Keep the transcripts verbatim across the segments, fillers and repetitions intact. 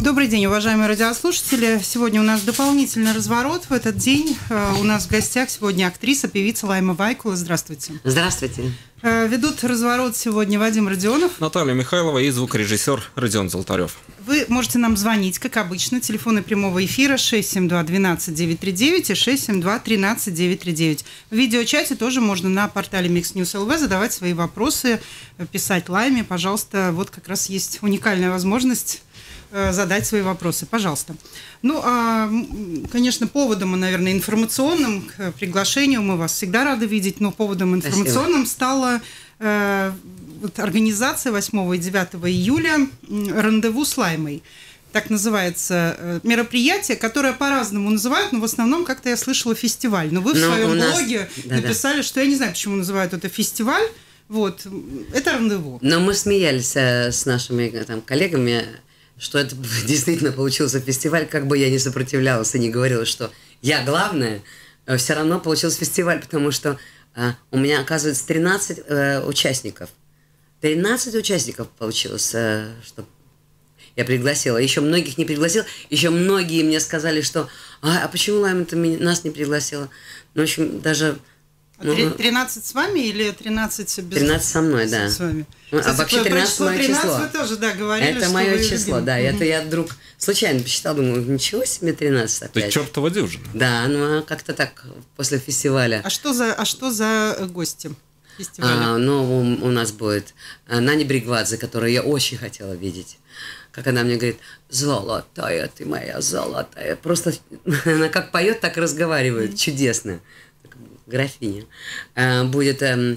Добрый день, уважаемые радиослушатели. Сегодня у нас дополнительный разворот в этот день. У нас в гостях сегодня актриса, певица Лайма Вайкула. Здравствуйте. Здравствуйте. Ведут разворот сегодня Вадим Родионов, Наталья Михайлова и звукорежиссер Родион Золотарев. Вы можете нам звонить, как обычно. Телефоны прямого эфира шесть семь два одиннадцать девять три девять и шесть семь два тринадцать девять три девять. В видеочате тоже можно на портале Mix News точка эл ви задавать свои вопросы, писать Лайме. Пожалуйста, вот как раз есть уникальная возможность задать свои вопросы. Пожалуйста. Ну, а, конечно, поводом, наверное, информационным к приглашению, мы вас всегда рады видеть, но поводом информационным Спасибо. стала э, вот, организация восьмого и девятого июля «Рандеву с Лаймой». Так называется э, мероприятие, которое по-разному называют, но в основном, как-то я слышала, фестиваль. Но вы в но своем нас... блоге да, написали, да. что я не знаю, почему называют это фестиваль. Вот, это рандеву. Но мы смеялись э, с нашими там, коллегами, что это действительно получился фестиваль, как бы я ни сопротивлялась и не говорила, что я главная, все равно получился фестиваль, потому что э, у меня, оказывается, тринадцать э, участников. тринадцать участников получилось, э, что я пригласила. Еще многих не пригласила, еще многие мне сказали, что а, а почему Лайма ты нас не пригласила? Ну, в общем, даже... тринадцать с вами или тринадцать без... тринадцать со мной, да. С вами. Кстати, а вообще тринадцать мое число. Вы тоже, да, говорили, это что мое вы число, любим. да. Mm-hmm. Это я вдруг случайно посчитала, думаю, ничего себе тринадцать опять. Ты чертова дюжина. Да, ну как-то так после фестиваля. А что за, а что за гости фестиваля? А, ну, у, у нас будет Нани Бригвадзе, которую я очень хотела видеть. Как она мне говорит, золотая ты моя, золотая. Просто она как поет, так и разговаривает. Mm-hmm. Чудесно. Графиня. А, будет а,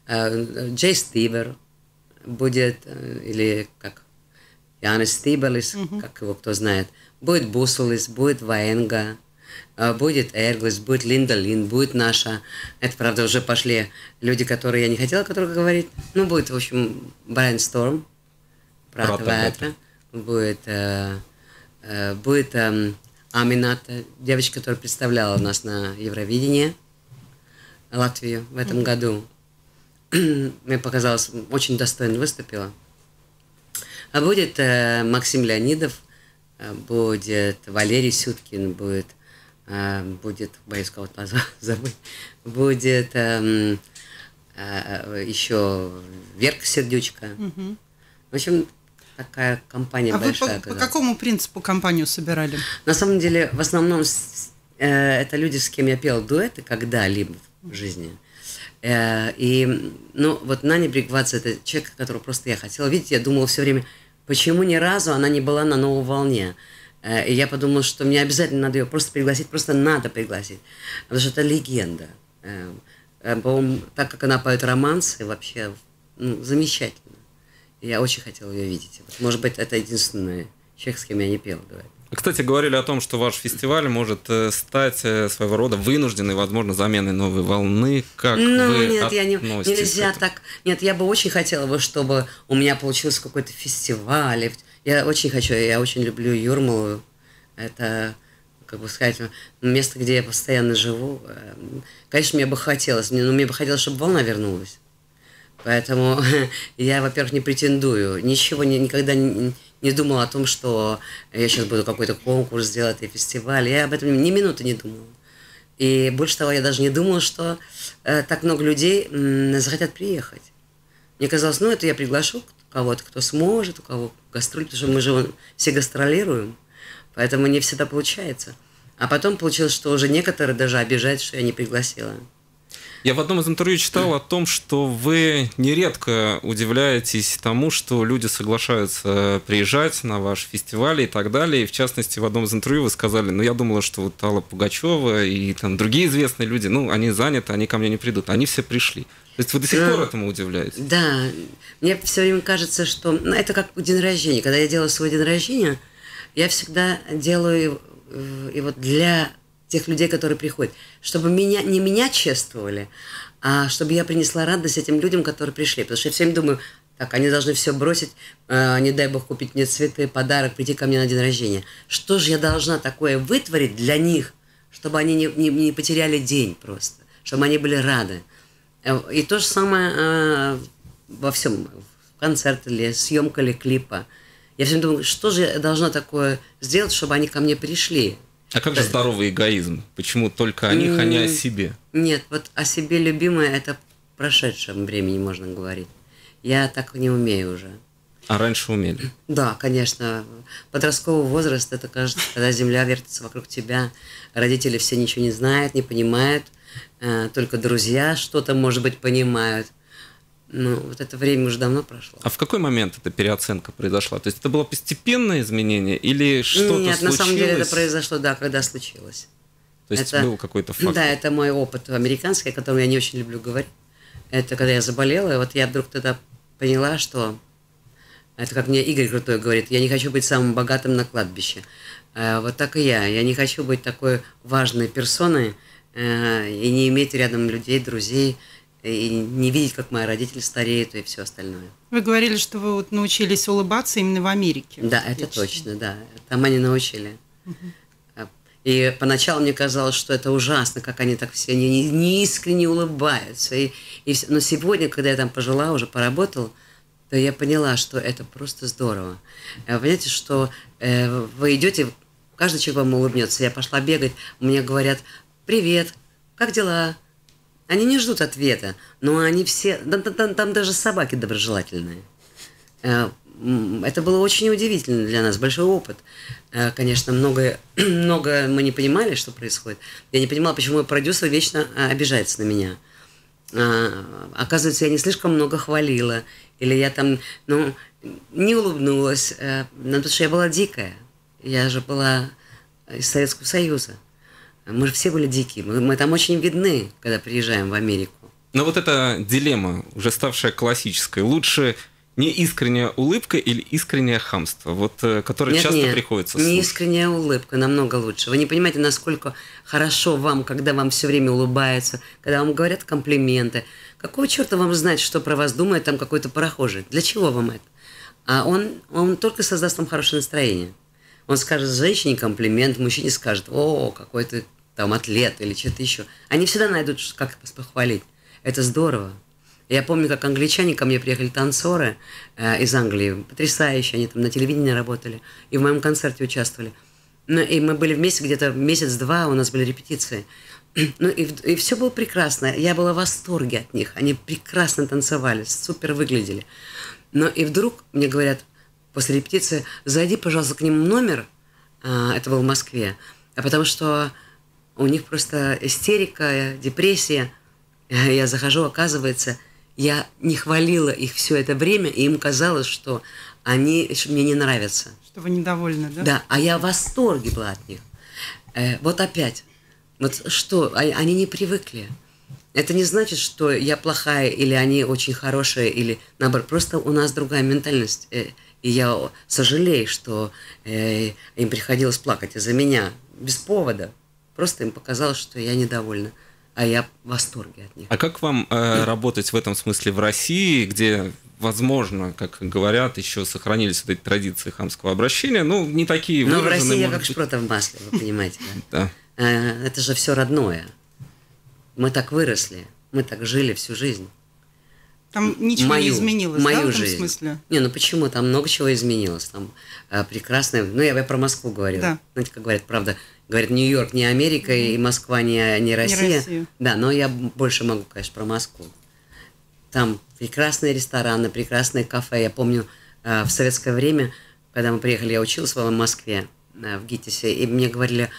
а, Джей Стибер. Будет, или как Янис Стибелис, uh-huh. как его кто знает, будет Бусулис, будет Ваенга, будет Эрглис, будет Линда Лин, будет наша, это, правда, уже пошли люди, которые я не хотела, которые говорить, ну, будет, в общем, Брайан Сторм, брат Ветра, будет, э, э, будет э, Амината, девочка, которая представляла нас на Евровидении, Латвию в этом uh-huh. году. Мне показалось, очень достойно выступила. А будет э, Максим Леонидов, э, будет Валерий Сюткин, будет, э, будет, боюсь кого-то забыть, будет э, э, еще Верка Сердючка. Угу. В общем, такая компания а большая. А вы по, по какому принципу компанию собирали? На самом деле, в основном э, это люди, с кем я пела дуэты когда-либо в жизни. И, ну, вот Нани Бригвадзе – это человек, которого просто я хотела видеть. Я думала все время, почему ни разу она не была на новой волне. И я подумала, что мне обязательно надо ее просто пригласить, просто надо пригласить. Потому что это легенда. По-моему, так как она поет романсы, вообще ну, замечательно. И я очень хотела ее видеть. Может быть, это единственный человек, с кем я не пела дуэт. Кстати, говорили о том, что ваш фестиваль может стать своего рода вынужденной, возможно, заменой новой волны. Как ну, вы нет, я не, нельзя к так. Нет, я бы очень хотела бы, чтобы у меня получился какой-то фестиваль. Я очень хочу, я очень люблю Юрмалу. Это, как бы сказать, место, где я постоянно живу. Конечно, мне бы хотелось, но мне бы хотелось, чтобы волна вернулась. Поэтому я, во-первых, не претендую, ничего не, никогда не, не думала о том, что я сейчас буду какой-то конкурс делать и фестиваль. Я об этом ни минуты не думала. И больше того, я даже не думала, что э, так много людей м, захотят приехать. Мне казалось, ну, это я приглашу кого-то, кто сможет, у кого гастроль, потому что мы же все гастролируем, поэтому не всегда получается. А потом получилось, что уже некоторые даже обижаются, что я не пригласила. Я в одном из интервью читал о том, что вы нередко удивляетесь тому, что люди соглашаются приезжать на ваш фестиваль и так далее. И в частности, в одном из интервью вы сказали, ну, я думала, что вот Алла Пугачева и там другие известные люди, ну, они заняты, они ко мне не придут. Они все пришли. То есть вы до сих пор этому удивляетесь? Да. Мне все время кажется, что... Ну, это как день рождения. Когда я делаю свой день рождения, я всегда делаю и вот для... тех людей, которые приходят, чтобы меня, не меня чествовали, а чтобы я принесла радость этим людям, которые пришли. Потому что я все время думаю, так, они должны все бросить, э, не дай бог купить мне цветы, подарок, прийти ко мне на день рождения. Что же я должна такое вытворить для них, чтобы они не, не, не потеряли день просто, чтобы они были рады. И то же самое э, во всем, в концерте ли, съемка ли клипа. Я всем думаю, что же я должна такое сделать, чтобы они ко мне пришли. А как же здоровый эгоизм? Почему только о них, а не о себе? Нет, вот о себе любимое – это в прошедшем времени можно говорить. Я так не умею уже. А раньше умели? Да, конечно. Подростковый возраст – это, кажется, когда земля вертится вокруг тебя, родители все ничего не знают, не понимают, только друзья что-то, может быть, понимают. Ну, вот это время уже давно прошло. А в какой момент эта переоценка произошла? То есть это было постепенное изменение или что-то Нет, случилось? на самом деле это произошло, да, когда случилось. То есть это, был какой-то фактор? Да, это мой опыт американский, о котором я не очень люблю говорить. Это когда я заболела, и вот я вдруг тогда поняла, что... Это как мне Игорь Крутой говорит, я не хочу быть самым богатым на кладбище. Вот так и я. Я не хочу быть такой важной персоной и не иметь рядом людей, друзей, и не видеть, как мои родители стареют и все остальное. Вы говорили, что вы вот научились улыбаться именно в Америке. Да, это точно, да. Там они научили. Угу. И поначалу мне казалось, что это ужасно, как они так все неискренне улыбаются. И, и все. Но сегодня, когда я там пожила, уже поработала, то я поняла, что это просто здорово. Вы понимаете, что э, вы идете, каждый человек вам улыбнется. Я пошла бегать, мне говорят: «Привет, как дела?» Они не ждут ответа, но они все... Там, там, там даже собаки доброжелательные. Это было очень удивительно для нас, большой опыт. Конечно, многое, многое мы не понимали, что происходит. Я не понимала, почему мой продюсер вечно обижается на меня. Оказывается, я не слишком много хвалила, или я там, ну, не улыбнулась, потому что я была дикая. Я же была из Советского Союза. Мы же все были дикие. Мы, мы там очень видны, когда приезжаем в Америку. Но вот эта дилемма, уже ставшая классической, лучше не искренняя улыбка или искреннее хамство, вот, которое нет, часто нет, приходится не слушать? Искренняя улыбка, намного лучше. Вы не понимаете, насколько хорошо вам, когда вам все время улыбаются, когда вам говорят комплименты. Какого черта вам знать, что про вас думает там какой-то прохожий? Для чего вам это? А он, он только создаст вам хорошее настроение. Он скажет женщине комплимент, мужчине скажет: «О, какой ты там атлет» или что-то еще. Они всегда найдут, как похвалить. Это здорово. Я помню, как англичане ко мне приехали танцоры э, из Англии, потрясающие, они там на телевидении работали, и в моем концерте участвовали. Ну, и мы были вместе где-то месяц-два, у нас были репетиции. Ну, и, и все было прекрасно. Я была в восторге от них. Они прекрасно танцевали, супер выглядели. Но и вдруг мне говорят после репетиции: «Зайди, пожалуйста, к ним в номер». А, это было в Москве. А потому что у них просто истерика, депрессия. Я захожу, оказывается, я не хвалила их все это время, и им казалось, что они что мне не нравятся. Что вы недовольны, да? Да, а я в восторге была от них. Э, вот опять. Вот что, они не привыкли. Это не значит, что я плохая, или они очень хорошие, или наоборот. Просто у нас другая ментальность. И я сожалею, что э, им приходилось плакать из-за меня без повода. Просто им показалось, что я недовольна, а я в восторге от них. А как вам э, работать в этом смысле в России, где, возможно, как говорят, еще сохранились вот эти традиции хамского обращения, ну, не такие выраженные? Ну, в России я как быть... шпрота в масле, вы понимаете, да? Да. Это же все родное. Мы так выросли, мы так жили всю жизнь. Там ничего мою, не изменилось, мою да, в этом жизнь. смысле? Не, ну почему? Там много чего изменилось. Там а, прекрасное... Ну, я, я про Москву говорю. Да. Знаете, как говорят, правда, говорят, Нью-Йорк не Америка, mm-hmm. и Москва не, не Россия. Не Россия. Да, но я больше могу, конечно, про Москву. Там прекрасные рестораны, прекрасные кафе. Я помню, а, в советское время, когда мы приехали, я училась в Москве, а, в ГИТИСе, и мне говорили...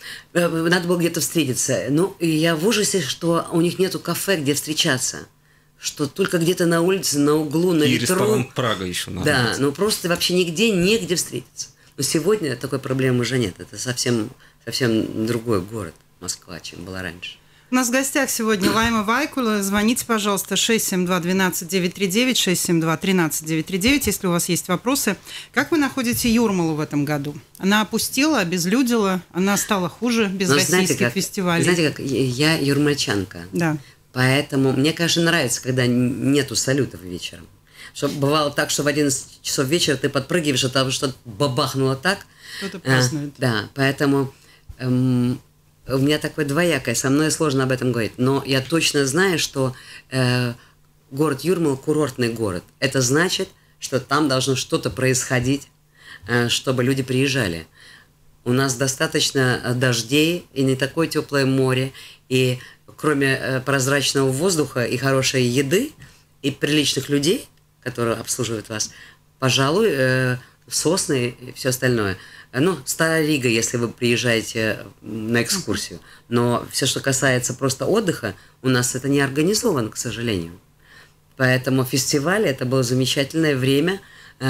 Надо было где-то встретиться. Ну, и я в ужасе, что у них нету кафе, где встречаться. Что только где-то на улице, на углу, на и ветру. ресторан Прага еще надо. Да, быть. ну просто вообще нигде, негде встретиться. Но сегодня такой проблемы уже нет. Это совсем, совсем другой город, Москва, чем была раньше. У нас в гостях сегодня Лайма Вайкула. Звоните, пожалуйста, шесть семь два один два девять три девять, шесть семь два один три девять три девять, если у вас есть вопросы. Как вы находите Юрмалу в этом году? Она опустела, обезлюдила, она стала хуже без Но российских знаете, как, фестивалей. Знаете, как я юрмальчанка. Да. Поэтому мне, конечно, нравится, когда нету салютов вечером. Чтобы бывало так, что в одиннадцать часов вечера ты подпрыгиваешь, а там что-то бабахнуло так. Кто-то празднует. А, да, поэтому эм, у меня такое двоякое, со мной сложно об этом говорить. Но я точно знаю, что э, город Юрмала – курортный город. Это значит, что там должно что-то происходить. чтобы люди приезжали. У нас достаточно дождей и не такое теплое море, и кроме прозрачного воздуха и хорошей еды, и приличных людей, которые обслуживают вас, пожалуй, сосны и все остальное. Ну, Старая Рига, если вы приезжаете на экскурсию. Но все, что касается просто отдыха, у нас это не организовано, к сожалению. Поэтому фестиваль – это было замечательное время,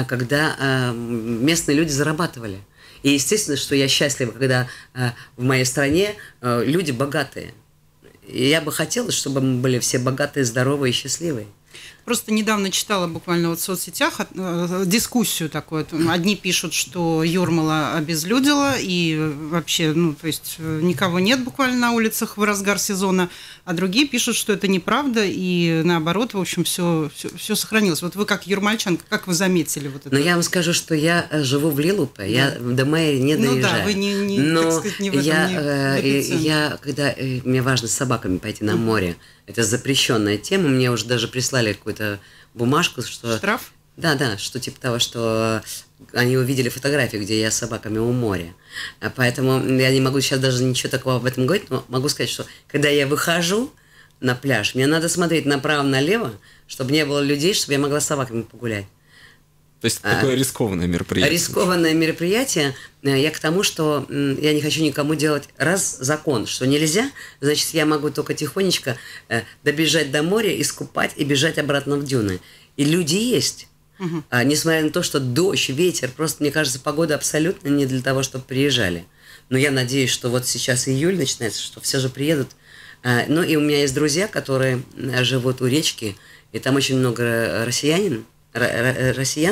когда местные люди зарабатывали. И естественно, что я счастлива, когда в моей стране люди богатые. И я бы хотела, чтобы мы были все богатые, здоровые и счастливые. Просто недавно читала буквально вот в соцсетях э, дискуссию такую. Одни пишут, что Юрмала обезлюдила, и вообще, ну, то есть никого нет буквально на улицах в разгар сезона, а другие пишут, что это неправда, и наоборот, в общем, все, все, все сохранилось. Вот вы как юрмальчанка, как вы заметили вот это? Ну, я вам скажу, что я живу в Лилупе, да. Я до мэрии не доезжаю. Ну да, вы не, не, но так сказать, не в этом, я, не э, я, когда э, мне важно с собаками пойти на море, это запрещенная тема. Мне уже даже прислали какую-то бумажку, что... Штраф? Да, да, что типа того, что они увидели фотографию, где я с собаками у моря. Поэтому я не могу сейчас даже ничего такого об этом говорить, но могу сказать, что когда я выхожу на пляж, мне надо смотреть направо-налево, чтобы не было людей, чтобы я могла с собаками погулять. То есть а, такое рискованное мероприятие. Рискованное мероприятие. Я к тому, что я не хочу никому делать раз закон, что нельзя, значит, я могу только тихонечко добежать до моря, искупать и бежать обратно в дюны. И люди есть. Угу. А, несмотря на то, что дождь, ветер, просто, мне кажется, погода абсолютно не для того, чтобы приезжали. Но я надеюсь, что вот сейчас июль начинается, что все же приедут. А, ну и у меня есть друзья, которые живут у речки, и там очень много россиянин, россиян.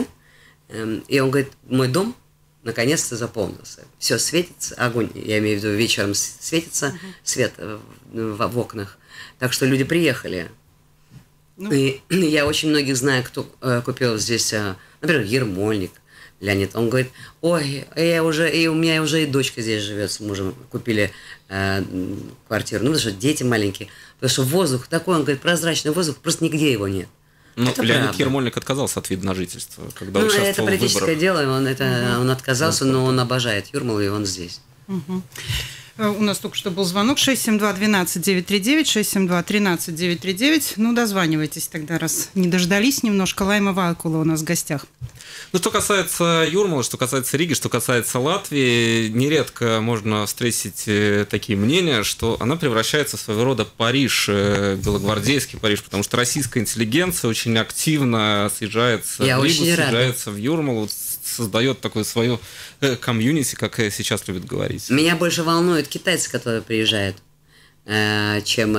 И он говорит, мой дом наконец-то заполнился. Все светится, огонь, я имею в виду, вечером светится uh-huh. свет в, в окнах. Так что люди приехали. Ну. И я очень многих знаю, кто э, купил здесь, э, например, Ермольник, Леонид. Он говорит, ой, я уже, и у меня уже и дочка здесь живет с мужем. Купили э, квартиру. Ну, потому что дети маленькие. Потому что воздух такой, он говорит, прозрачный воздух, просто нигде его нет. Ну, Леонид Ермольник отказался от вида на жительство, когда ну, участвовал это политическое в выборах. дело, он, это, угу. он отказался, но он обожает Юрмалу, и он здесь. Угу. У нас только что был звонок шесть семь два один два девять три девять, шесть семь два один три девять три девять. Ну, дозванивайтесь тогда, раз не дождались немножко. Лайма Валкула у нас в гостях. Ну, что касается Юрмалы, что касается Риги, что касается Латвии, нередко можно встретить такие мнения, что она превращается в своего рода Париж, белогвардейский Париж, потому что российская интеллигенция очень активно съезжается Я в Ригу, рада. съезжается в Юрмалу, создает такое свое комьюнити, как сейчас любят говорить. Меня больше волнуют китайцы, которые приезжают, чем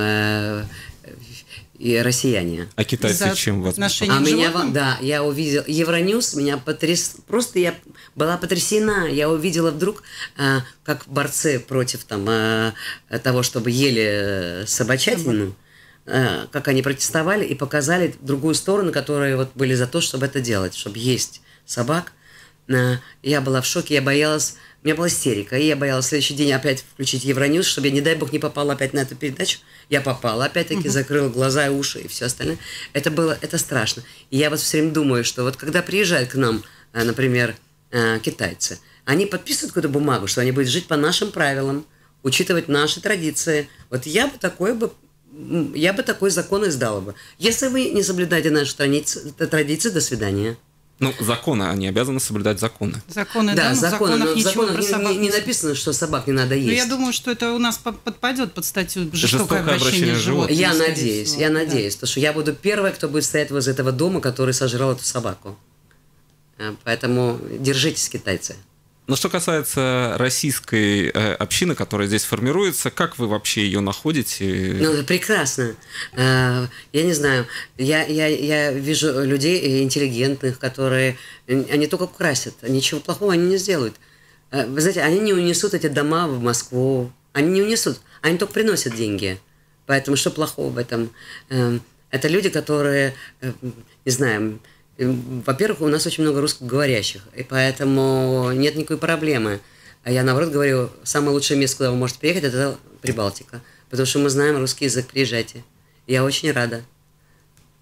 и россияне. А китайцы За чем вас? А меня, да, я увидела Евроньюз, меня потряс, просто я была потрясена, я увидела вдруг, как борцы против там того, чтобы ели собачатину, как они протестовали и показали другую сторону, которые вот были за то, чтобы это делать, чтобы есть собак. Я была в шоке, я боялась, у меня была истерика, и я боялась в следующий день опять включить Евроньюз, чтобы я, не дай бог, не попала опять на эту передачу. Я попала, опять-таки, uh-huh. закрыла глаза и уши и все остальное. Это было, это страшно. И я вот все время думаю, что вот когда приезжают к нам, например, китайцы, они подписывают какую-то бумагу, что они будут жить по нашим правилам, учитывать наши традиции. Вот я бы такой бы, я бы такой закон издала бы. Если вы не соблюдаете наши традиции, традиции, до свидания. Ну, законы, они обязаны соблюдать законы. Законы, да, да, но законы, в законах но ничего законах про не, собак не, не написано, что собак не надо есть. Ну, я думаю, что это у нас подпадет под статью «Жестокое, Жестокое обращение, обращение с животными». Я скорее надеюсь, всего. я Да. надеюсь, потому что я буду первой, кто будет стоять возле этого дома, который сожрал эту собаку. Поэтому держитесь, китайцы. Но что касается российской э, общины, которая здесь формируется, как вы вообще ее находите? Ну, прекрасно. Я не знаю, я, я, я вижу людей интеллигентных, которые, они только красят, ничего плохого они не сделают. Вы знаете, они не унесут эти дома в Москву, они не унесут, они только приносят деньги. Поэтому что плохого в этом? Это люди, которые, не знаю... Во-первых, у нас очень много русскоговорящих, и поэтому нет никакой проблемы. А я, наоборот, говорю, самое лучшее место, куда вы можете приехать, это Прибалтика. Потому что мы знаем русский язык, приезжайте. Я очень рада.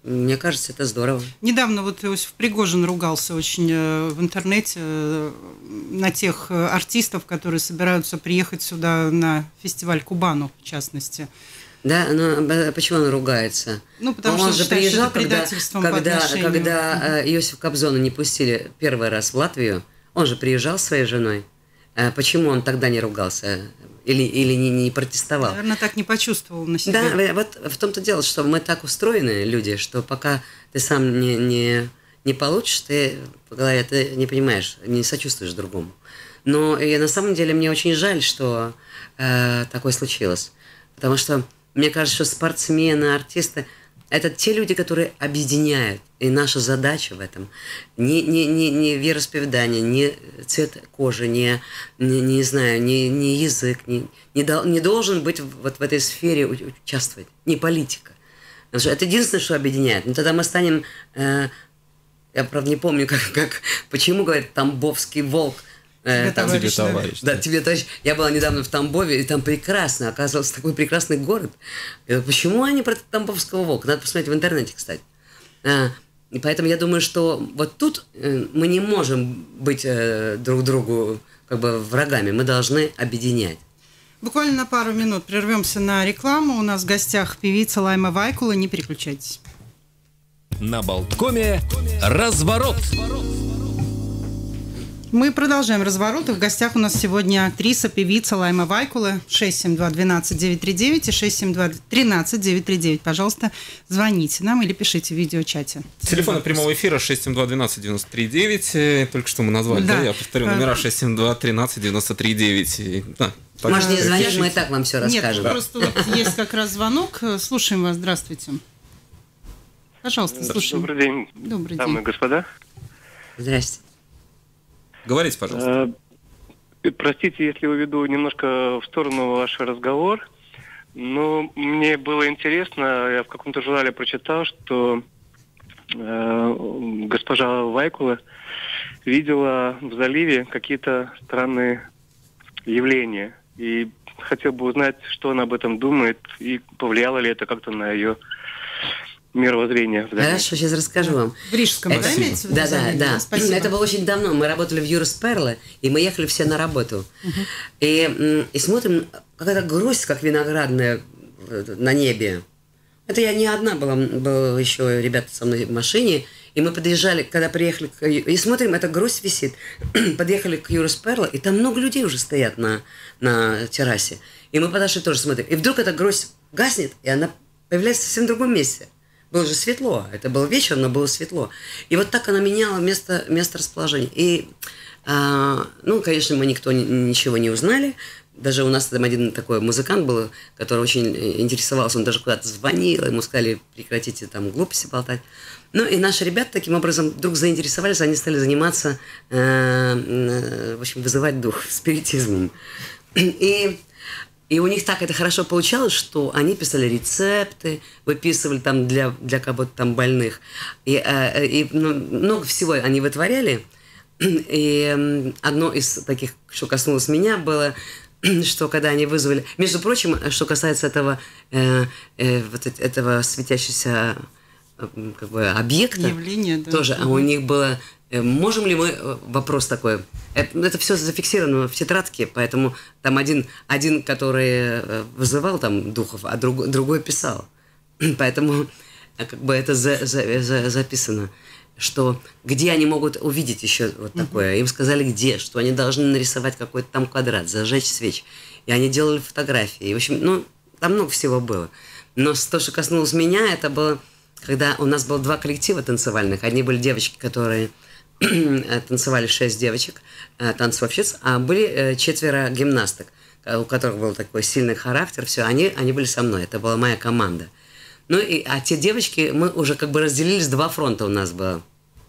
мне кажется, это здорово. Недавно вот Иосиф Пригожин ругался очень в интернете на тех артистов, которые собираются приехать сюда на фестиваль Кубану, в частности. Да, но почему он ругается? Ну, потому он что же приезжал, когда, когда, когда Иосифа Кобзона не пустили первый раз в Латвию, он же приезжал с своей женой. Почему он тогда не ругался или, или не, не протестовал? Наверное, так не почувствовал на себе. Да, вот в том-то дело, что мы так устроены, люди, что пока ты сам не, не, не получишь, ты по голове ты не понимаешь, не сочувствуешь другому. Но и на самом деле мне очень жаль, что э, такое случилось. Потому что мне кажется, что спортсмены, артисты – это те люди, которые объединяют. И наша задача в этом не, не, не, не вероисповедание, не цвет кожи, не, не, не знаю, не, не язык, не, не, дол, не должен быть вот в этой сфере участвовать, не политика. Потому что это единственное, что объединяет. Но тогда мы станем, э, я правда не помню, как, как, почему говорят «Тамбовский волк». Тебе, там, товарищ, тебе, товарищ. Да, тебе, товарищ. Я была недавно в Тамбове, и там прекрасно, оказывался такой прекрасный город. И почему они про Тамбовского волка? Надо посмотреть в интернете, кстати. А, и поэтому я думаю, что вот тут мы не можем быть э, друг другу как бы врагами, мы должны объединять. Буквально на пару минут прервемся на рекламу. У нас в гостях певица Лайма Вайкула. Не переключайтесь. На Болткоме разворот. Мы продолжаем разворот. И в гостях у нас сегодня актриса, певица Лайма Вайкула. шесть семь два один два девять три девять и шесть семь два один три девять три девять. Пожалуйста, звоните нам или пишите в видеочате. Телефон прямого эфира шесть семь два один два девять три девять. Только что мы назвали, да? да? Я повторю номера шесть семь два один три девять три девять. Да. Можно не звонить, мы и так вам все расскажем. Нет, да. просто вот есть как раз звонок. Слушаем вас. Здравствуйте. Пожалуйста, слушаем. Добрый день, Добрый дамы день. и господа. Здрасте. Говорите, пожалуйста. Простите, если уведу немножко в сторону ваш разговор, но мне было интересно, я в каком-то журнале прочитал, что э, госпожа Вайкула видела в заливе какие-то странные явления. И хотел бы узнать, что она об этом думает, и повлияло ли это как-то на ее мировоззрение. Хорошо, сейчас расскажу вам. В Рижском, это, да, имеете в виду? Да, да, да. Спасибо. Это было очень давно. Мы работали в Юросперле, и мы ехали все на работу. Uh-huh. И, и смотрим, какая-то грусть, как виноградная на небе. Это я не одна была, было еще ребята со мной в машине, и мы подъезжали, когда приехали, к, и смотрим, эта грусть висит. Подъехали к Юросперле, и там много людей уже стоят на, на террасе. И мы подошли тоже смотрим. И вдруг эта грусть гаснет, и она появляется в совсем другом месте. Было же светло, это был вечер, но было светло. И вот так она меняла место, место расположения. И, а, ну, конечно, мы никто ничего не узнали. Даже у нас там один такой музыкант был, который очень интересовался, он даже куда-то звонил, ему сказали, прекратите там глупости болтать. Ну, и наши ребята таким образом вдруг заинтересовались, они стали заниматься, э, э, в общем, вызывать дух, спиритизмом. И... И у них так это хорошо получалось, что они писали рецепты, выписывали там для, для кого-то там больных. И, и ну, много всего они вытворяли. И одно из таких, что коснулось меня, было, что когда они вызвали... Между прочим, что касается этого, э, э, вот этого светящегося как бы объекта, явление, да. тоже, а у них было... Можем ли мы... Вопрос такой. Это, это все зафиксировано в тетрадке, поэтому там один, один, который вызывал там духов, а друг, другой писал. Поэтому как бы это за, за, за, записано, что где они могут увидеть еще вот такое. Им сказали, где, что они должны нарисовать какой-то там квадрат, зажечь свечи. И они делали фотографии. И, в общем, ну, там много всего было. Но то, что коснулось меня, это было, когда у нас было два коллектива танцевальных. Одни были девочки, которые... танцевали шесть девочек, танцовщиц, а были четверо гимнасток, у которых был такой сильный характер, все, они, они были со мной, это была моя команда. Ну, и, а те девочки, мы уже как бы разделились, два фронта у нас было.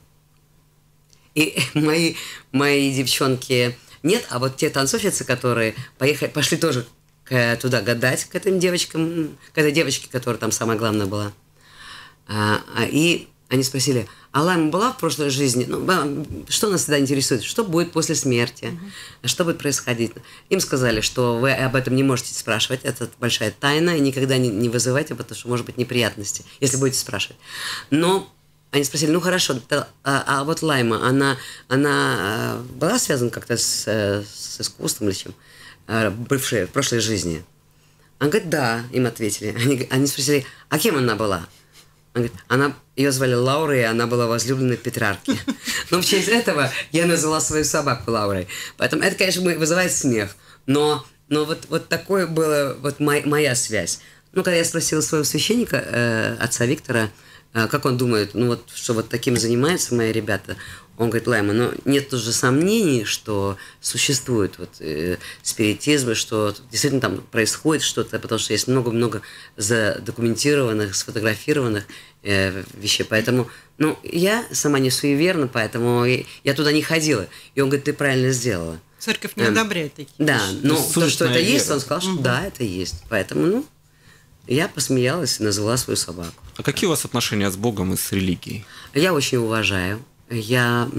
И мои, мои девчонки нет, а вот те танцовщицы, которые поехали, пошли тоже к, туда гадать, к этим девочкам, к этой девочке, которая там самая главная была. А, и они спросили, а Лайма была в прошлой жизни? Ну, что нас всегда интересует? Что будет после смерти? Uh-huh. Что будет происходить? Им сказали, что вы об этом не можете спрашивать, это большая тайна, и никогда не, не вызывайте, потому что может быть неприятности, если будете спрашивать. Но они спросили, ну хорошо, а, а вот Лайма, она, она была связана как-то с, с искусством или чем? Бывшей, в прошлой жизни? Он говорит, да, им ответили. Они, они спросили, а кем она была? Он говорит, она, ее звали Лаура, и она была возлюбленной Петрарки. Но в честь этого я назвала свою собаку Лаурой. Поэтому это, конечно, вызывает смех. Но, но вот, вот такое была вот моя, моя связь. Ну, когда я спросила своего священника, э, отца Виктора, э, как он думает, ну вот, что вот таким занимаются мои ребята, он говорит, Лайма, ну нет уже сомнений, что существует вот, э, спиритизм, что действительно там происходит что-то, потому что есть много-много задокументированных, сфотографированных э, вещей. Поэтому, ну, я сама не суеверна, поэтому я туда не ходила. И он говорит, ты правильно сделала. Церковь не одобряет такие Да, вещи. но Ну, то, что это вера. есть, он сказал, что угу. да, это есть. Поэтому, ну, я посмеялась и назвала свою собаку. А какие у вас отношения с Богом и с религией? Я очень уважаю. Я,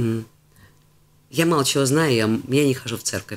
я мало чего знаю, я, я не хожу в церковь,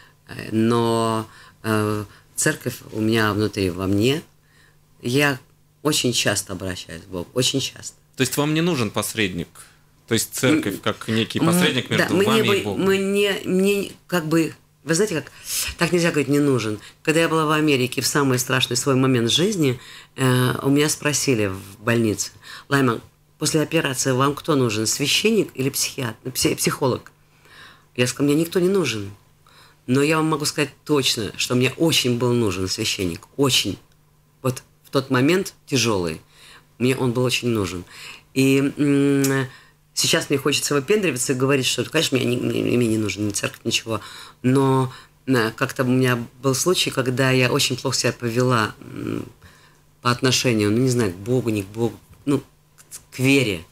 но э, церковь у меня внутри, во мне. Я очень часто обращаюсь к Богу, очень часто. То есть вам не нужен посредник? То есть церковь как некий посредник между да, мы вами не, и Богом? Мы не, мне как бы, вы знаете как, так нельзя говорить, не нужен. Когда я была в Америке в самый страшный свой момент жизни, э, у меня спросили в больнице, Лайма, после операции вам кто нужен, священник или психиатр, психолог? Я сказала, мне никто не нужен. Но я вам могу сказать точно, что мне очень был нужен священник. Очень. Вот в тот момент тяжелый. Мне он был очень нужен. И м- сейчас мне хочется выпендриваться и говорить, что, конечно, мне не, мне не нужен ни церковь, ничего. Но как-то у меня был случай, когда я очень плохо себя повела м- по отношению, ну, не знаю, к Богу, не к Богу, ну, к вере.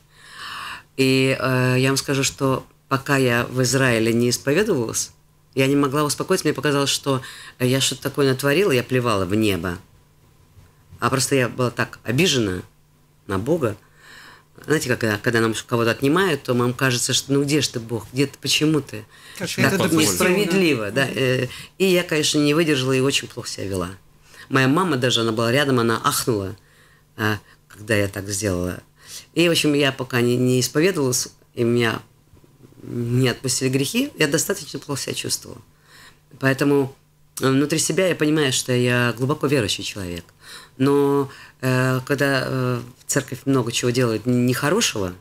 И э, я вам скажу, что пока я в Израиле не исповедовалась, я не могла успокоиться. Мне показалось, что я что-то такое натворила, я плевала в небо. А просто я была так обижена на Бога. Знаете, когда, когда нам кого-то отнимают, то нам кажется, что ну где же ты, Бог, где ты, почему ты? Как Как это несправедливо. Да? Да. И я, конечно, не выдержала и очень плохо себя вела. Моя мама даже, она была рядом, она ахнула, когда я так сделала. И, в общем, я пока не, не исповедовалась, и меня не отпустили грехи, я достаточно плохо себя чувствовала. Поэтому внутри себя я понимаю, что я глубоко верующий человек. Но э, когда э, церковь много чего делает нехорошего,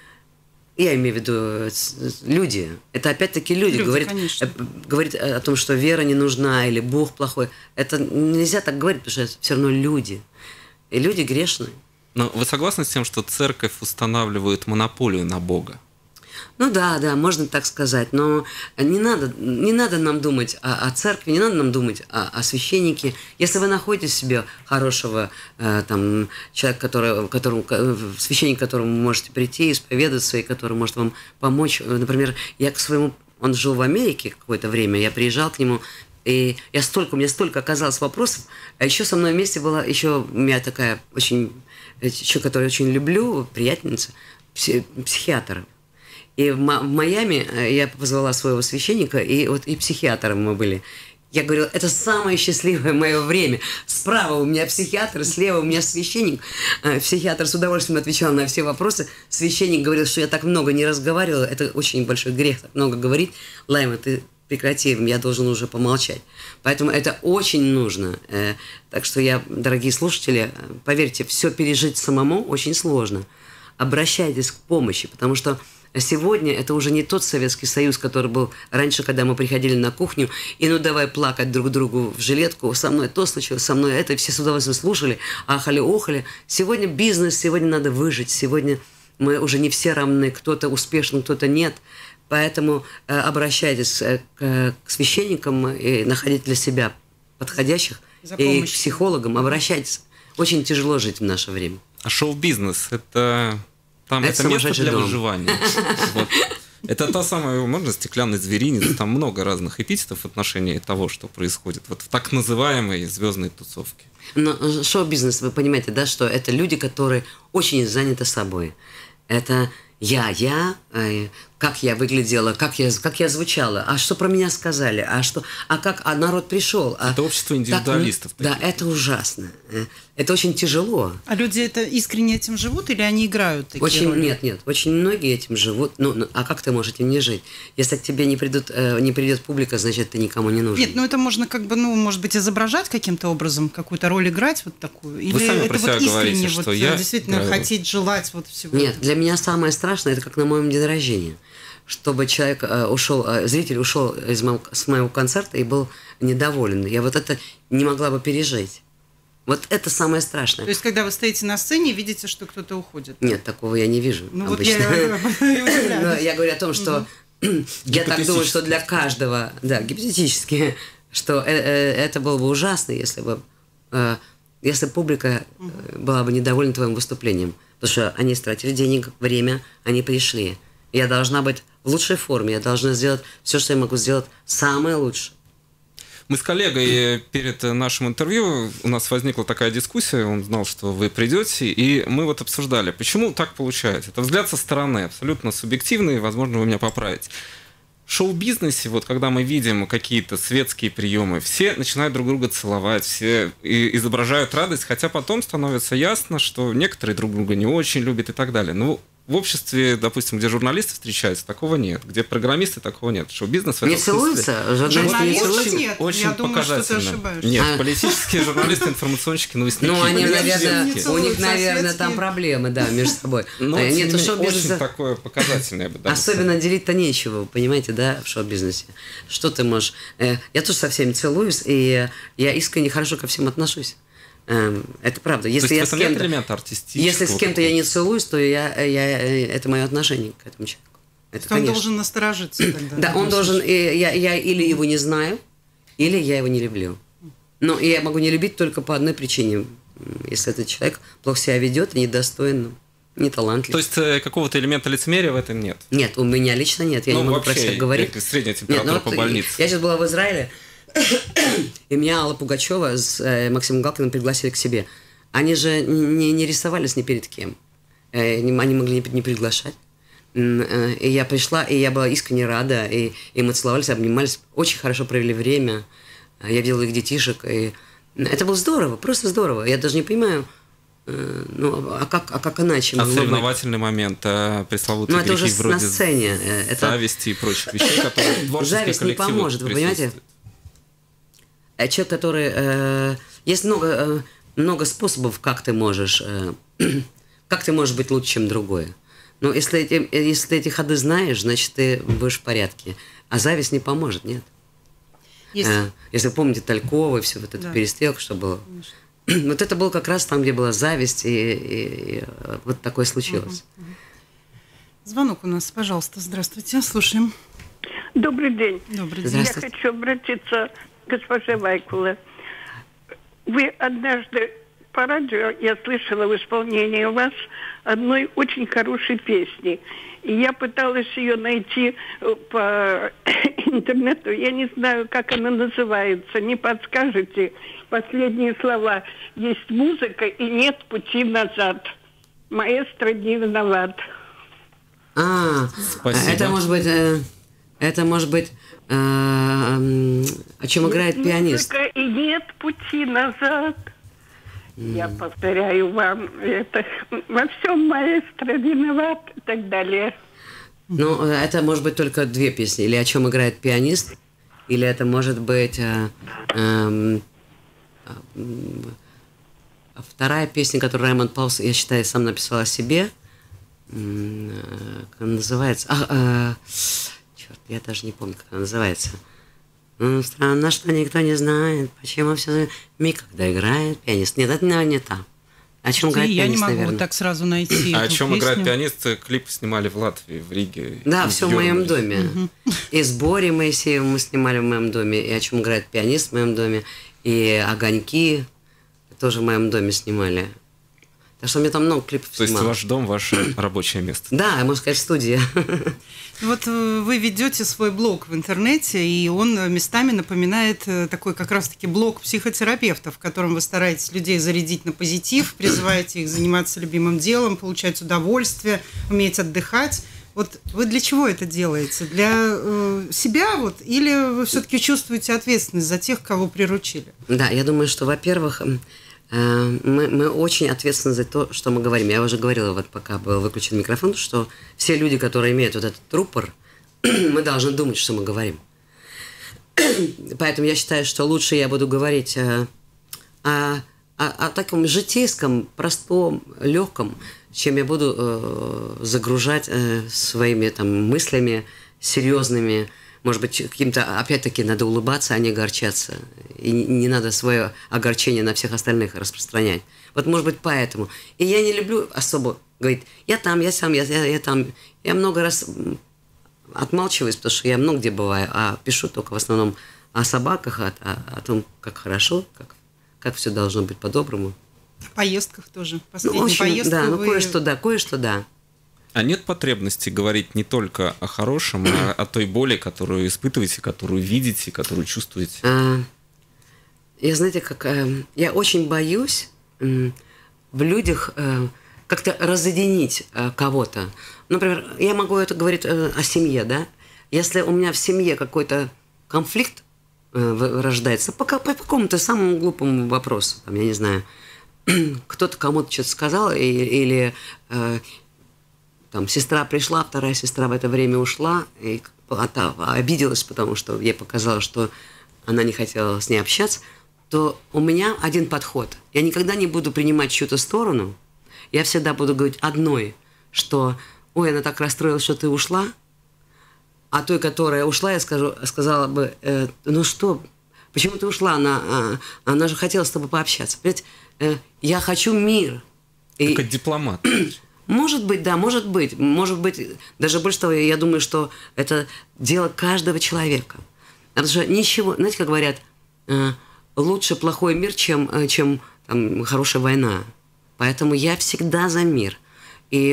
я имею в виду люди, это опять-таки люди, люди говорит, э, говорит о том, что вера не нужна или Бог плохой. Это нельзя так говорить, потому что это все равно люди. И люди грешные. Но вы согласны с тем, что церковь устанавливает монополию на Бога? Ну да, да, можно так сказать, но не надо, не надо нам думать о, о церкви, не надо нам думать о, о священнике. Если вы находите в себе хорошего э, там, человека, который, которому, священник, к которому вы можете прийти, исповедаться, и который может вам помочь. Например, я к своему, он жил в Америке какое-то время, я приезжал к нему, и я столько, у меня столько оказалось вопросов, а еще со мной вместе была еще у меня такая очень, человек, которую очень люблю, приятельница, психиатр. И в Майами я позвала своего священника, и вот и психиатром мы были. Я говорила, это самое счастливое мое время. Справа у меня психиатр, слева у меня священник. Психиатр с удовольствием отвечал на все вопросы. Священник говорил, что я так много не разговаривала. Это очень большой грех, так много говорить. Лайма, ты прекрати, я должен уже помолчать. Поэтому это очень нужно. Так что я, дорогие слушатели, поверьте, все пережить самому очень сложно. Обращайтесь к помощи, потому что сегодня это уже не тот Советский Союз, который был раньше, когда мы приходили на кухню, и ну давай плакать друг другу в жилетку, со мной то случилось, со мной это, и все с удовольствием слушали, ахали-охали. Сегодня бизнес, сегодня надо выжить, сегодня мы уже не все равны, кто-то успешен, кто-то нет. Поэтому э, обращайтесь э, к, к священникам и находите для себя подходящих, и к психологам, обращайтесь. Очень тяжело жить в наше время. А шоу-бизнес – это... Там это, это место для дом. Выживания. Вот. Это та самая, можно, стеклянный зверинец, там много разных эпитетов в отношении того, что происходит вот в так называемой звездной тусовке. Но шоу-бизнес, вы понимаете, да, что это люди, которые очень заняты собой. Это я, я, э, как я выглядела, как я, как я звучала, а что про меня сказали, а что, а как, а народ пришел. А, это общество индивидуалистов. Так, да, это ужасно. Это очень тяжело. А люди это искренне этим живут или они играют такие очень, роли? Нет, нет, очень многие этим живут. Ну, ну, а как ты можешь этим не жить? Если к тебе не, придут, э, не придет публика, значит, ты никому не нужен. Нет, ну это можно как бы, ну, может быть, изображать каким-то образом, какую-то роль играть вот такую. Или Вы сами это про себя вот искренне говорите, вот, что я действительно играю. хотеть, желать вот всего Нет, этого? для меня самое страшное, это как на моем день рождения. Чтобы человек э, ушел, э, зритель ушел из моего, с моего концерта и был недоволен. Я вот это не могла бы пережить. Вот это самое страшное. То есть, когда вы стоите на сцене, видите, что кто-то уходит? Нет, такого я не вижу Ну вот обычно. я и удивляюсь. Но я говорю о том, что я так думаю, что для каждого, да, гипотетически, что э- э- это было бы ужасно, если бы, э, если публика э, была бы недовольна твоим выступлением. Потому что они стратили денег, время, они пришли. Я должна быть в лучшей форме, я должна сделать все, что я могу сделать, самое лучшее. Мы с коллегой перед нашим интервью, у нас возникла такая дискуссия, он знал, что вы придете, и мы вот обсуждали, почему так получается. Это взгляд со стороны, абсолютно субъективный, возможно, вы меня поправите. В шоу-бизнесе, вот когда мы видим какие-то светские приемы, все начинают друг друга целовать, все изображают радость, хотя потом становится ясно, что некоторые друг друга не очень любят и так далее. Ну, в обществе, допустим, где журналисты встречаются, такого нет. Где программисты, такого нет. Шоу-бизнес в этом Не целуются? Журналисты не Журналисты целуются? нет. Очень Я думаю, что ты показательно. ошибаешься. Нет, А. политические журналисты, информационщики, новостники. Ну, они, наверное, не у них, целуются, а наверное, светские? там проблемы, да, между собой. Но, А, тем нет, не у менее, шоу-бизнеса очень такое показательное, я бы даже сказал. особенно делить-то нечего, вы понимаете, да, в шоу-бизнесе. Что ты можешь... Э, Я тоже со всеми целуюсь, и я искренне хорошо ко всем отношусь. Эм, Это правда. Если То я есть с в этом нет кем-то... элемента артистического? Если с кем-то я не целуюсь, то я, я, это мое отношение к этому человеку. Это, Он конечно. должен насторожиться тогда. Да, он должен, и я, я или его не знаю, или я его не люблю. Но я могу не любить только по одной причине. Если этот человек плохо себя ведет, недостоин, ну, не талантлив. То есть э, какого-то элемента лицемерия в этом нет? Нет, у меня лично нет, я Ну, не могу вообще, про себя говорить. как средняя Нет, температура ну вот по больнице. Я сейчас была в Израиле, и меня Алла Пугачева с э, Максимом Галкиным пригласили к себе. Они же не, не рисовались ни перед кем. Э, не- они могли не, не приглашать. М, э, И я пришла, и я была искренне рада, и, и мы целовались, обнимались, очень хорошо провели время. Э, Я видела их детишек, и это было здорово, просто здорово. Я даже не понимаю, э, ну, а как, а как иначе А могло быть? соревновательный момент, а пресловутые Ну, это уже грехи с- на вроде сцене. э, Это... зависти и прочих вещей, которые в творческих Зависть не коллективах поможет, вы понимаете? присутствуют. А человек, который... э, есть много, э, много способов, как ты можешь... э, как ты можешь быть лучше, чем другой. Но если эти, если ты эти ходы знаешь, значит, ты будешь в порядке. А зависть не поможет, нет. Есть- Э, если вы помните Талькова и все вот эту Да. перестрелку, что было. Вот это было как раз там, где была зависть, и, и- и, э, вот такое случилось. Звонок у нас, пожалуйста, здравствуйте, слушаем. Добрый день. Добрый день. Здравствуйте. Я хочу обратиться к госпоже Вайкуле. Вы однажды по радио, я слышала в исполнении у вас одной очень хорошей песни. И я пыталась ее найти э, по интернету. Я не знаю, как она называется. Не подскажете? Последние слова. Есть музыка и нет пути назад. Маэстро не виноват. А, Спасибо. это может быть... э, это может быть... э, м, о чем играет пианист. Музыка и нет пути назад. Я повторяю вам, это во всем маэстро виноват и так далее. Ну, это может быть только две песни. Или о чем играет пианист, или это может быть э, эм, а, м, а вторая песня, которую Раймонд Паулс, я считаю, сам написал о себе. М, э, Как она называется? А, э, черт, я даже не помню, как она называется. Ну, странно, что никто не знает, почему все миг, когда играет пианист. Нет, это, наверное, не та. О чем И играет я не пианист, могу наверное. вот так сразу найти А о эту чем песню. играет пианист? Клип снимали в Латвии, в Риге. Да, и все в моем Юрмале. доме. И с Борей Моисеевым мы снимали в моем доме, и о чем играет пианист в моем доме, и огоньки тоже в моем доме снимали. Так что у меня там много клипов То есть снимала. ваш дом, ваше рабочее место. Да, можно сказать, студия. Вот вы ведете свой блог в интернете, и он местами напоминает такой как раз-таки блог психотерапевта, в котором вы стараетесь людей зарядить на позитив, призываете их заниматься любимым делом, получать удовольствие, уметь отдыхать. Вот вы для чего это делаете? Для э, себя вот, или вы все-таки чувствуете ответственность за тех, кого приручили? Да, я думаю, что, во-первых, э, мы, мы очень ответственны за то, что мы говорим. Я уже говорила, вот пока был выключен микрофон, что все люди, которые имеют вот этот рупор, мы должны думать, что мы говорим. Поэтому я считаю, что лучше я буду говорить э, о, о, о таком житейском, простом, легком, чем я буду э, загружать э, своими там мыслями серьезными. Может быть, каким-то, опять-таки, надо улыбаться, а не огорчаться. И не, не надо свое огорчение на всех остальных распространять. Вот, может быть, поэтому. И я не люблю особо говорить, я там, я сам, я, я, я там. Я много раз отмалчиваюсь, потому что я много где бываю, а пишу только в основном о собаках, о, о, о том, как хорошо, как, как все должно быть по-доброму. В поездках тоже. Последние Ну, в общем, поездки да, ну вы... кое-что да, кое-что да. А нет потребности говорить не только о хорошем, а о той боли, которую испытываете, которую видите, которую чувствуете? А, я, знаете, как... э, я очень боюсь э, в людях э, как-то разъединить э, кого-то. Например, я могу это говорить э, о семье, да? Если у меня в семье какой-то конфликт э, рождается по, по какому-то самому глупому вопросу, там, я не знаю, кто-то кому-то что-то сказал, или, или э, там сестра пришла, вторая сестра в это время ушла, и обиделась, потому что ей показалось, что она не хотела с ней общаться, то у меня один подход. Я никогда не буду принимать чью-то сторону, я всегда буду говорить одной, что «Ой, она так расстроилась, что ты ушла», а той, которая ушла, я скажу, сказала бы э, «Ну что, почему ты ушла? Она, она же хотела с тобой пообщаться». Понимаете? Я хочу мир. И... Как дипломат. Может быть, да, может быть. Может быть, даже больше того, я думаю, что это дело каждого человека. Потому что ничего, знаете, как говорят, лучше плохой мир, чем, чем там, хорошая война. Поэтому я всегда за мир. И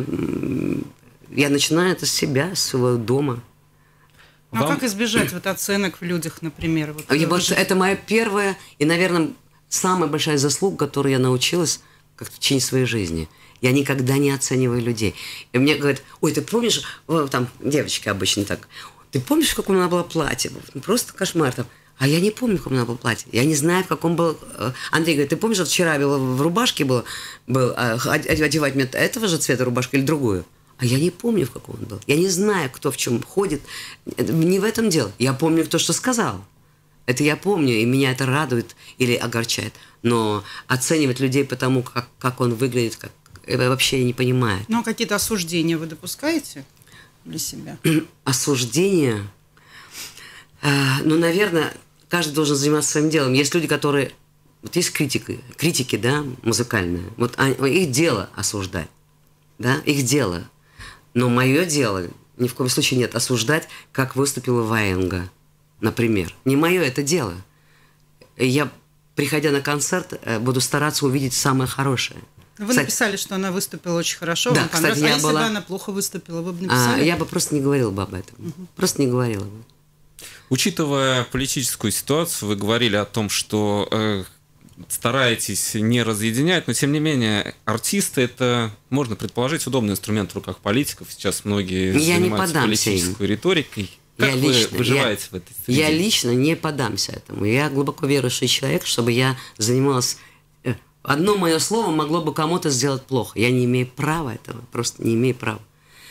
я начинаю это с себя, с своего дома. А Вам... как избежать вот оценок в людях, например? Вот, я, же... Это моя первая и, наверное, самая большая заслуга, которую я научилась как в течение своей жизни. Я никогда не оцениваю людей. И мне говорят, ой, ты помнишь, там девочки обычно так, ты помнишь, в каком она была платье? Просто кошмар там. А я не помню, в каком она была платье. Я не знаю, в каком был... Андрей говорит, ты помнишь, вот вчера была в рубашке был, был одевать мне этого же цвета рубашку или другую? А я не помню, в каком он был. Я не знаю, кто в чем ходит. Не в этом дело. Я помню, кто что сказал. Это я помню, и меня это радует или огорчает. Но оценивать людей по тому, как, как он выглядит, как, вообще я не понимаю. Ну, а какие-то осуждения вы допускаете для себя? Осуждения? Ну, наверное, каждый должен заниматься своим делом. Есть люди, которые... Вот есть критики, критики, да, музыкальные. Вот их дело осуждать. Да, их дело. Но мое дело ни в коем случае нет осуждать, как выступила Ваенга, например. Не мое это дело. Я, приходя на концерт, буду стараться увидеть самое хорошее. Вы кстати, написали, что она выступила очень хорошо. Да, вам кстати, я а если была... бы она плохо выступила, вы бы написали? А, я бы просто не говорила бы об этом. Угу. Просто не говорила бы. Учитывая политическую ситуацию, вы говорили о том, что э, стараетесь не разъединять, но тем не менее артисты — это, можно предположить, удобный инструмент в руках политиков. Сейчас многие я занимаются политической им. риторикой. Как я вы лично, выживаете я, в этой среде? Я лично не поддамся этому. Я глубоко верующий человек, чтобы я занималась... Одно мое слово могло бы кому-то сделать плохо. Я не имею права этого, просто не имею права.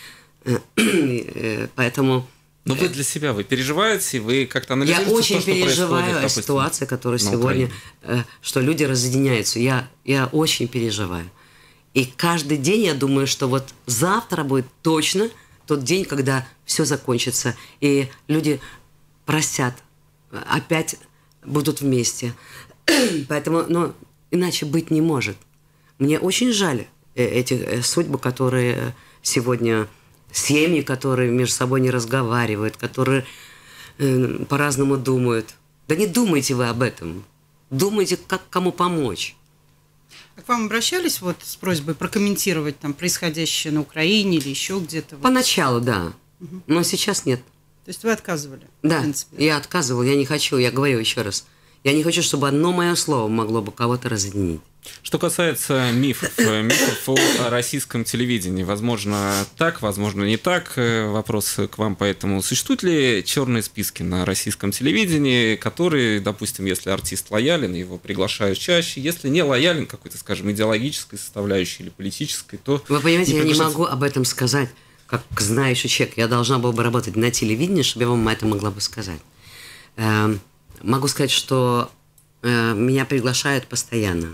Поэтому... Но вы для себя, вы переживаете, вы как-то анализируете Я очень то, что переживаю о ситуации, которая сегодня, Украине. Что люди разъединяются. Я, я очень переживаю. И каждый день я думаю, что вот завтра будет точно тот день, когда все закончится, и люди простят, опять будут вместе. Поэтому, ну, иначе быть не может. Мне очень жаль эти судьбы, которые сегодня... Семьи, которые между собой не разговаривают, которые э, по-разному думают. Да не думайте вы об этом. Думайте, как кому помочь. А к вам обращались вот с просьбой прокомментировать там происходящее на Украине или еще где-то? Поначалу, да. Угу. Но сейчас нет. То есть вы отказывали? Да, в принципе. я отказывал, я не хочу, я говорю еще раз. Я не хочу, чтобы одно мое слово могло бы кого-то разъединить. Что касается мифов, мифов о российском телевидении, возможно так, возможно не так. Вопрос к вам поэтому. Существуют ли черные списки на российском телевидении, которые, допустим, если артист лоялен, его приглашают чаще, если не лоялен какой-то, скажем, идеологической составляющей или политической, то... Вы понимаете, не я не приглашается. могу об этом сказать, как знающий человек. Я должна была бы работать на телевидении, чтобы я вам это могла бы сказать. Эм, могу сказать, что э, меня приглашают постоянно.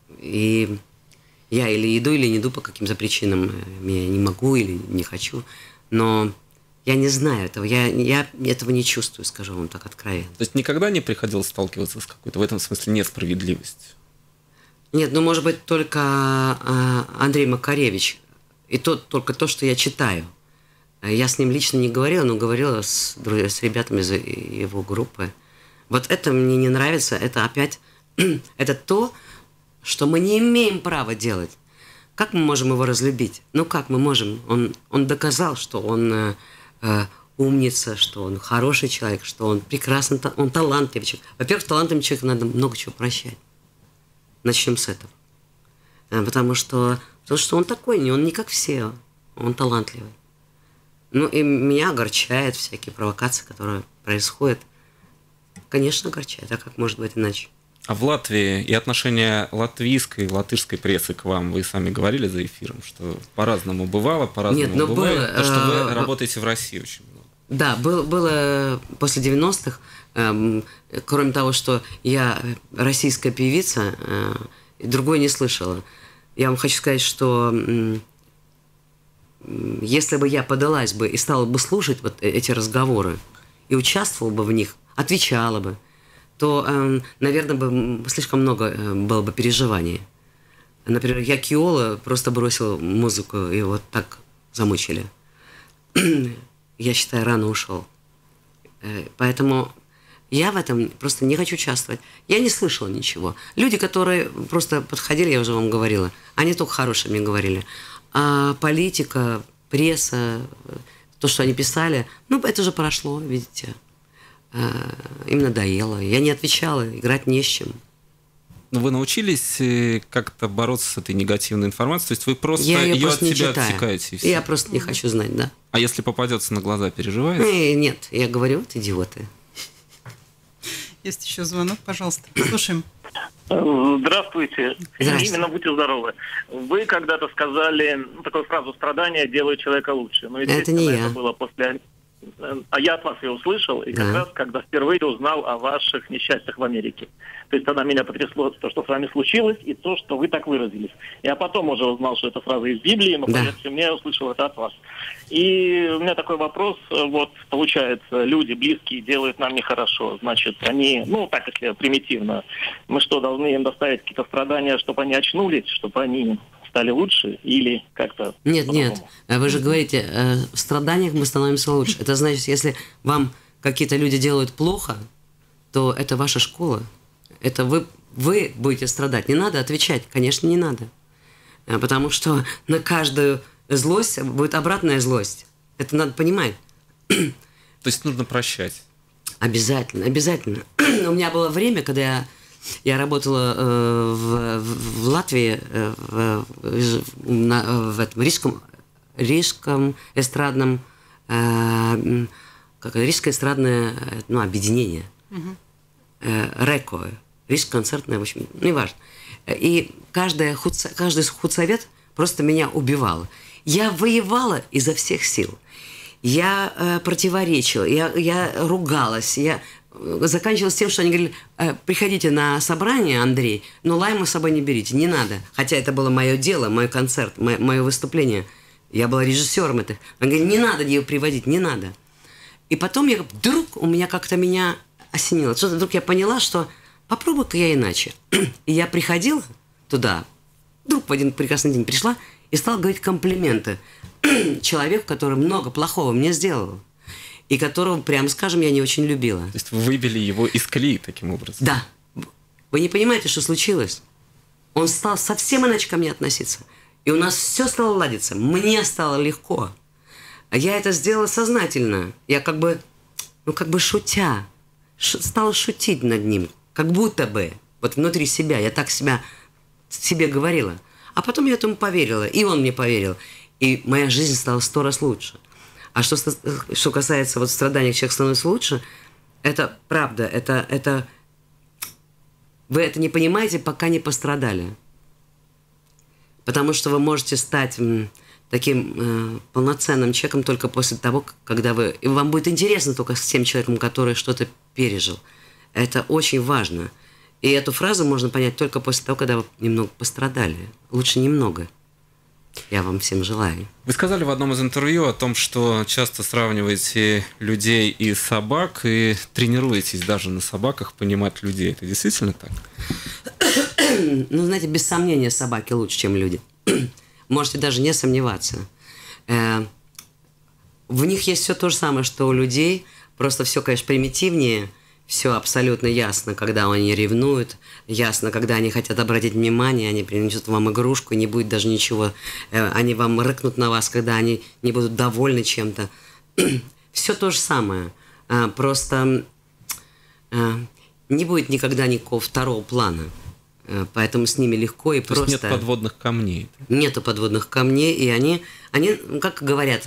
И я или иду, или не иду по каким-то причинам. Я не могу или не хочу. Но я не знаю этого. Я, я этого не чувствую, скажу вам так откровенно. То есть никогда не приходилось сталкиваться с какой-то в этом смысле несправедливостью? Нет, ну, может быть, только э, Андрей Макаревич. И то, только то, что я читаю. Я с ним лично не говорила, но говорила с, с ребятами из его группы. Вот это мне не нравится. Это опять... это то... что мы не имеем права делать. Как мы можем его разлюбить? Ну, как мы можем? Он, он доказал, что он э, э, умница, что он хороший человек, что он прекрасный, он талантливый человек. Во-первых, талантливым человеку надо много чего прощать. Начнем с этого. Э, потому, что, потому что он такой, не он не как все, он талантливый. Ну, и меня огорчает всякие провокации, которые происходят. Конечно, огорчает. А как может быть иначе? А в Латвии и отношение латвийской и латышской прессы к вам, вы сами говорили за эфиром, что по-разному бывало, по-разному Нет, бывает, было, то, что вы э, работаете в России очень много. Да, было, было после девяностых, э, кроме того, что я российская певица, э, другой не слышала. Я вам хочу сказать, что э, если бы я подалась бы и стала бы слушать вот эти разговоры, и участвовала бы в них, отвечала бы, то, э, наверное, бы слишком много э, было бы переживаний. Например, я Киола просто бросил музыку, и вот так замучили. Я считаю, рано ушел. Э, поэтому я в этом просто не хочу участвовать. Я не слышала ничего. Люди, которые просто подходили, я уже вам говорила, они только хорошие мне говорили. А политика, пресса, то, что они писали, ну, это же прошло, видите. Им надоело. Я не отвечала, играть не с чем. Но вы научились как-то бороться с этой негативной информацией? То есть вы просто я ее, ее просто от не себя читаю. отсекаете? И все? Я просто не хочу знать, да. А если попадется на глаза, переживаете? Нет, я говорю, вот идиоты. Есть еще звонок, пожалуйста. Слушаем. Здравствуйте. Здравствуйте. Именно будьте здоровы. Вы когда-то сказали ну, такую фразу «страдания делают человека лучше». Но, Это не я. Это было после... А я от вас ее услышал, и как Да. раз, когда впервые узнал о ваших несчастьях в Америке. То есть тогда меня потрясло то, что с вами случилось, и то, что вы так выразились. Я потом уже узнал, что это фраза из Библии, но, Да. поверьте мне, я услышал это от вас. И у меня такой вопрос, вот, получается, люди близкие делают нам нехорошо, значит, они, ну, так, если примитивно, мы что, должны им доставить какие-то страдания, чтобы они очнулись, чтобы они стали лучше, или как-то Нет, нет. по-другому? Вы же говорите, э, в страданиях мы становимся лучше. Это значит, если вам какие-то люди делают плохо, то это ваша школа. Это вы, вы будете страдать. Не надо отвечать. Конечно, не надо. Э, Потому что на каждую злость будет обратная злость. Это надо понимать. То есть нужно прощать. Обязательно, обязательно. У меня было время, когда я, я работала э, в, в, в Латвии, э, в, в, на, в этом рижском, рижском эстрадном, э, как это, рижское эстрадное ну, объединение. Угу. Э, РЭКО, рижское концертное, в общем, не важно. И каждый, худсо, каждый худсовет просто меня убивал. Я воевала изо всех сил. Я э, противоречила, я, я ругалась, я заканчивалась тем, что они говорили, э, приходите на собрание, Андрей, но лайму с собой не берите, не надо. Хотя это было мое дело, мой концерт, мое, мое выступление. Я была режиссером этого. Они говорили, не надо ее приводить, не надо. И потом я вдруг у меня как-то меня осенило. Что-то вдруг я поняла, что попробуй-ка я иначе. И я приходила туда, вдруг в один прекрасный день пришла и стала говорить комплименты человеку, который много плохого мне сделал, и которого, прямо скажем, я не очень любила. То есть вы выбили его из колеи таким образом? Да. Вы не понимаете, что случилось? Он стал совсем иначе ко мне относиться. И у нас все стало ладиться. Мне стало легко. Я это сделала сознательно. Я как бы, ну как бы шутя, ш- стала шутить над ним. Как будто бы, вот внутри себя, я так себя, себе говорила. А потом я этому поверила, и он мне поверил. И моя жизнь стала сто раз лучше. А что, что касается вот страданий, человек становится лучше, это правда, это, это... Вы это не понимаете, пока не пострадали. Потому что вы можете стать таким э, полноценным человеком только после того, когда вы... И вам будет интересно только с тем человеком, который что-то пережил. Это очень важно. И эту фразу можно понять только после того, когда вы немного пострадали. Лучше немного. Я вам всем желаю. Вы сказали в одном из интервью о том, что часто сравниваете людей и собак, и тренируетесь даже на собаках понимать людей. Это действительно так? Ну, знаете, без сомнения, собаки лучше, чем люди. Можете даже не сомневаться. В них есть все то же самое, что у людей. Просто все, конечно, примитивнее. Все абсолютно ясно, когда они ревнуют, ясно, когда они хотят обратить внимание, они принесут вам игрушку, и не будет даже ничего, они вам рыкнут на вас, когда они не будут довольны чем-то. Все то же самое, просто не будет никогда никакого второго плана, поэтому с ними легко и то просто... есть нет подводных камней? Нету подводных камней, и они, они как говорят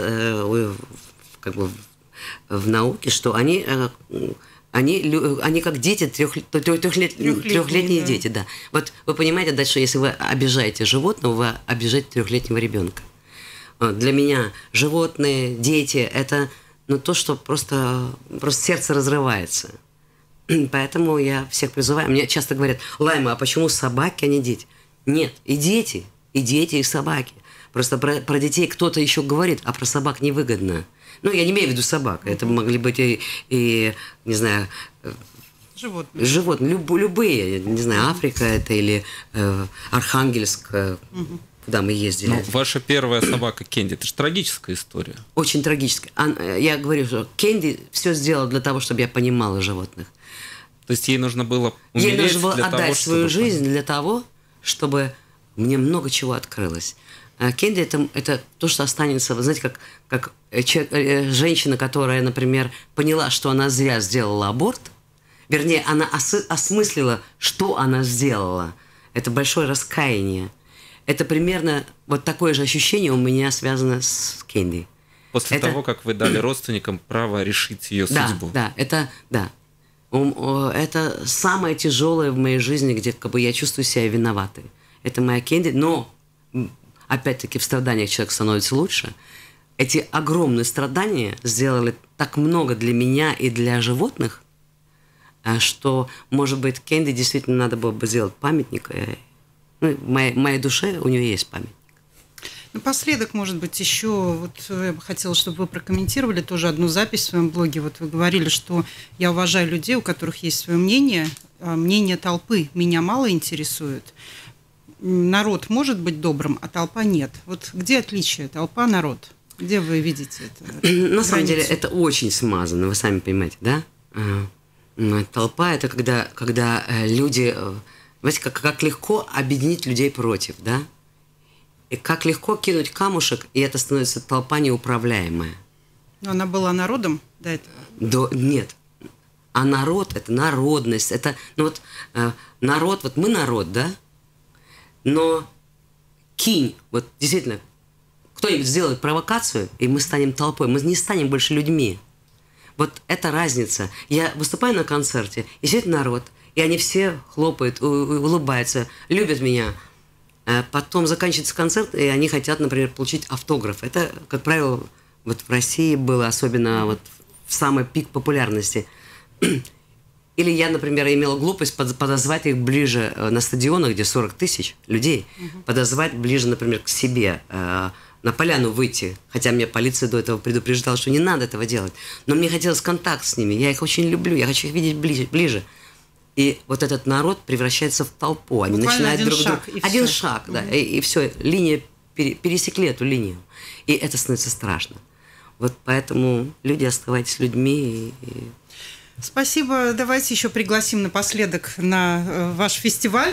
как бы в науке, что они... Они, они как дети, трех, трехлет, трехлетние, трехлетние да. дети, да. Вот вы понимаете, дальше, если вы обижаете животного, вы обижаете трехлетнего ребенка. Для меня животные, дети – это ну, то, что просто, просто сердце разрывается. Поэтому я всех призываю. Мне часто говорят: Лайма, а почему собаки, а не дети? Нет, и дети, и дети, и собаки. Просто про, про детей кто-то еще говорит, а про собак невыгодно. Ну, я не имею в виду собак. Это могли быть и, и не знаю, животные. Животные, люб, любые. Не знаю, Африка это или э, Архангельск, э, угу. куда мы ездили. Ну, ваша первая собака Кенди, это же трагическая история. Очень трагическая. Я говорю, что Кенди все сделала для того, чтобы я понимала животных. То есть ей нужно было умереть ей нужно было для отдать того, свою чтобы... жизнь для того, чтобы мне много чего открылось. Кенди это, это то, что останется, вы знаете, как, как человек, женщина, которая, например, поняла, что она зря сделала аборт, вернее, она ос- осмыслила, что она сделала. Это большое раскаяние. Это примерно вот такое же ощущение у меня связано с Кенди. После это... того, как вы дали родственникам право решить ее да, судьбу. Да, это, да. Это самое тяжелое в моей жизни, где как бы я чувствую себя виноватой. Это моя Кенди, но... Опять-таки, в страданиях человек становится лучше. Эти огромные страдания сделали так много для меня и для животных, что, может быть, Кенди действительно надо было бы сделать памятник. Ну, в моей, в моей душе у нее есть памятник. Напоследок, может быть, еще вот я бы хотела, чтобы вы прокомментировали тоже одну запись в своем блоге. Вот вы говорили, что я уважаю людей, у которых есть свое мнение, мнение толпы меня мало интересует. Народ может быть добрым, а толпа нет. Вот где отличие? Толпа, народ. Где вы видите это? На самом деле это очень смазано, вы сами понимаете, да? Толпа – это когда, когда люди… Знаете, как, как легко объединить людей против, да? И как легко кинуть камушек, и это становится толпа неуправляемая. Но она была народом до этого? До, нет. А народ – это народность. Это, ну вот, народ, вот мы народ, да? Но кинь, вот действительно, кто-нибудь сделает провокацию, и мы станем толпой, мы не станем больше людьми. Вот это разница. Я выступаю на концерте, и сидит народ, и они все хлопают, улыбаются, любят меня. Потом заканчивается концерт, и они хотят, например, получить автограф. Это, как правило, вот в России было особенно вот в самый пик популярности. Или я, например, имела глупость подозвать их ближе на стадионах, где сорок тысяч людей, угу. подозвать ближе, например, к себе, э, на поляну выйти. Хотя мне полиция до этого предупреждала, что не надо этого делать. Но мне хотелось контакт с ними. Я их очень люблю, я хочу их видеть ближе. ближе. И вот этот народ превращается в толпу. Они буквально начинают один друг шаг, друга... И один все. шаг, да. Угу. И, и все, линия, пере, пересекли эту линию. И это становится страшно. Вот поэтому люди, оставайтесь людьми и... Спасибо. Давайте еще пригласим напоследок на ваш фестиваль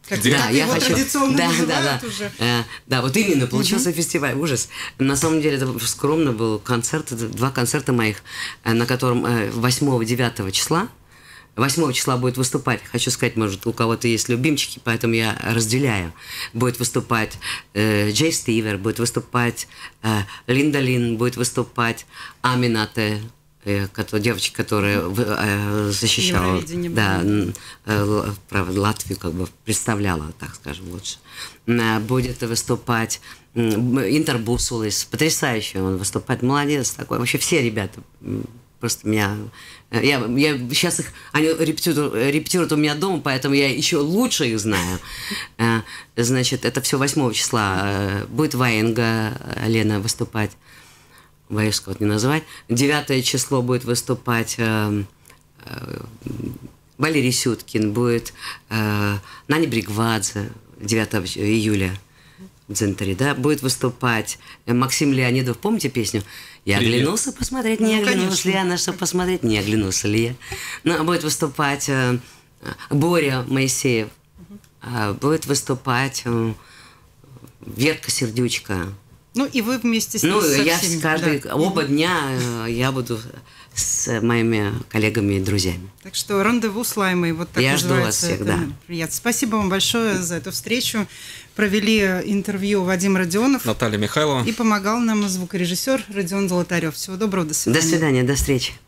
Как, Да, как я его хочу- традиционно да, называют да, да. уже. Э, да, вот именно, получился фестиваль, ужас. На самом деле, это скромно был концерт, это два концерта моих, э, на котором э, восьмого-девятого числа, восьмого числа будет выступать, хочу сказать, может, у кого-то есть любимчики, поэтому я разделяю. Будет выступать э, Джей Стивер, будет выступать э, Линда Лин, будет выступать Аминате, э, которая, девочка, которая в- э, защищала, Евровидение да, было. н- э, Л- правда, Латвию как бы представляла, так скажем, лучше. М, Будет выступать м, Интербусулис, потрясающе он выступает, молодец такой. Вообще все ребята м, просто меня... Я, я сейчас их... Они репетируют, репетируют у меня дома, поэтому я еще лучше их знаю. Э, Значит, это все восьмого числа. Э, Будет Ваенга Лена выступать. Ваевского вот не называть. Девятое число будет выступать э, э, Валерий Сюткин, будет э, Нани Бригвадзе девятого июля в Дзентаре, да, будет выступать э, Максим Леонидов, помните песню? Я Привет. оглянулся посмотреть, не Ну, оглянулся ли я, на что посмотреть, не оглянулся ли я. Ну, будет выступать э, Боря Моисеев, э, будет выступать э, Верка Сердючка. Ну, и вы вместе с Ну, со я всеми, каждый, да. оба дня э, я буду с моими коллегами и друзьями. Так что рандеву с Лаймой, вот так Я жду вас называется всех, это да. мероприятие. Спасибо вам большое за эту встречу. Провели интервью Вадим Родионов Наталья Михайлова. и помогал нам звукорежиссер Родион Золотарев. Всего доброго, до свидания. До свидания, до встречи.